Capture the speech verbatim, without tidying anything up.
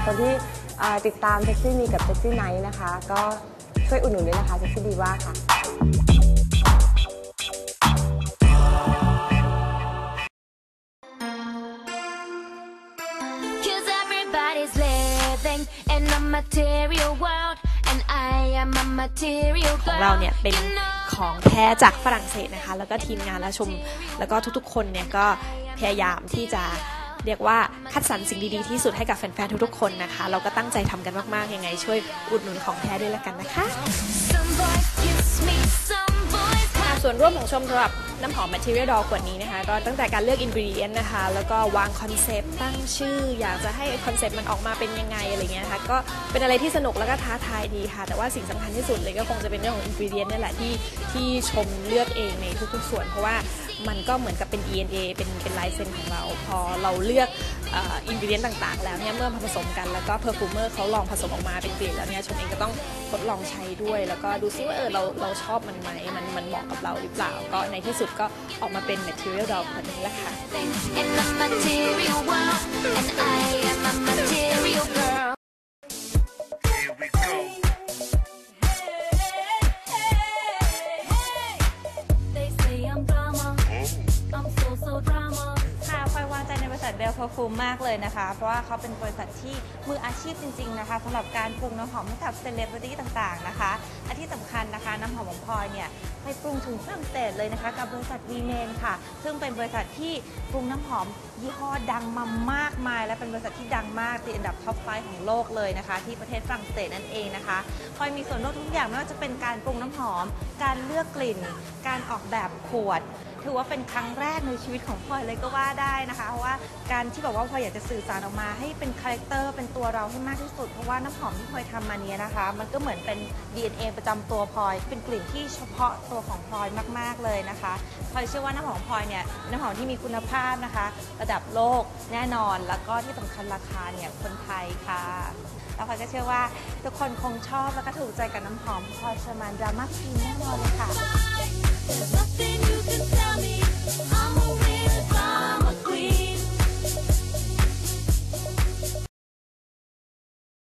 คนที่ติดตามเซ็กซี่มีกับเซ็กซี่ไนท์นะคะก็ช่วยอุดหนุนด้วยนะคะเซ็กซี่ดีว่าค่ะของเราเนี่ยเป็นของแท้จากฝรั่งเศสนะคะแล้วก็ทีมงานและชมแล้วก็ทุกๆคนเนี่ยก็พยายามที่จะเรียกว่าคัดสรรสิ่งดีๆที่สุดให้กับแฟนๆทุกๆคนนะคะเราก็ตั้งใจทำกันมากๆยังไงช่วยอุดหนุนของแท้ด้วยละกันนะคะส่วนร่วมของชมสำหรับน้ำหอม Material Doll ขวดนี้นะคะก็ตั้งแต่การเลือก ingredient นะคะแล้วก็วางคอนเซปต์ตั้งชื่ออยากจะให้คอนเซปต์มันออกมาเป็นยังไงอะไรเงี้ยนะคะก็เป็นอะไรที่สนุกแล้วก็ท้าทายดีค่ะแต่ว่าสิ่งสำคัญที่สุดเลยก็คงจะเป็นเรื่องของ ingredient นี่แหละที่ที่ชมเลือกเองในทุกๆส่วนเพราะว่ามันก็เหมือนกับเป็น ดี เอ็น เอ เป็นเป็นลายเซ็นของเราพอเราเลือกอินกรีเดียนต่างๆแล้วเนี่ยเมื่อผสมกันแล้วก็เพอร์ฟูเมอร์เขาลองผสมออกมาเป็นกลิ่นแล้วเนี่ยชมเองก็ต้องทดลองใช้ด้วยแล้วก็ดูซิว่าเออเราเราชอบมันไหมมันมันเหมาะกับเราหรือเปล่าก็ในที่สุดก็ออกมาเป็น Material Doll แบบนี้แหละค่ะเบล Perfume มากเลยนะคะเพราะว่าเขาเป็นบริษัทที่มืออาชีพจริงๆนะคะสำหรับการปรุงน้ำหอมให้กับเซเลบริตี้ต่างๆนะคะและที่สำคัญนะคะน้ำหอมของพลอยเนี่ยไปปรุงถึงฝรั่งเศสเลยนะคะกับบริษัทวีเมนค่ะซึ่งเป็นบริษัทที่ปรุงน้ำหอมยี่ห้อดังมามากมายและเป็นบริษัทที่ดังมากติดอันดับท็อปไฟว์ของโลกเลยนะคะที่ประเทศฝรั่งเศสนั่นเองนะคะพลอยมีส่วนร่วมทุกอย่างไม่ว่าจะเป็นการปรุงน้ำหอมการเลือกกลิ่นการออกแบบขวดถือว่าเป็นครั้งแรกในชีวิตของพลอยเลยก็ว่าได้นะคะเพราะว่าการที่บอกว่าพลอยอยากจะสื่อสารออกมาให้เป็นคาแรคเตอร์เป็นตัวเราให้มากที่สุดเพราะว่าน้ำหอมที่พลอยทำมาเนี้ยนะคะมันก็เหมือนเป็น ดี เอ็น เอ ประจำตัวพลอยเป็นกลิ่นที่เฉพาะตัวของพลอยมากๆเลยนะคะพลอยเชื่อว่าน้ำหอมพลอยเนี่ยน้ำหอมที่มีคุณภาพนะคะระดับโลกแน่นอนแล้วก็ที่สำคัญราคาเนี่ยคนไทยค่ะแล้วพลอยก็เชื่อว่าทุกคนคงชอบแล้วก็ถูกใจกับน้ำหอมพลอยเชอร์มานดราม่าควีนแน่นอนเลยค่ะ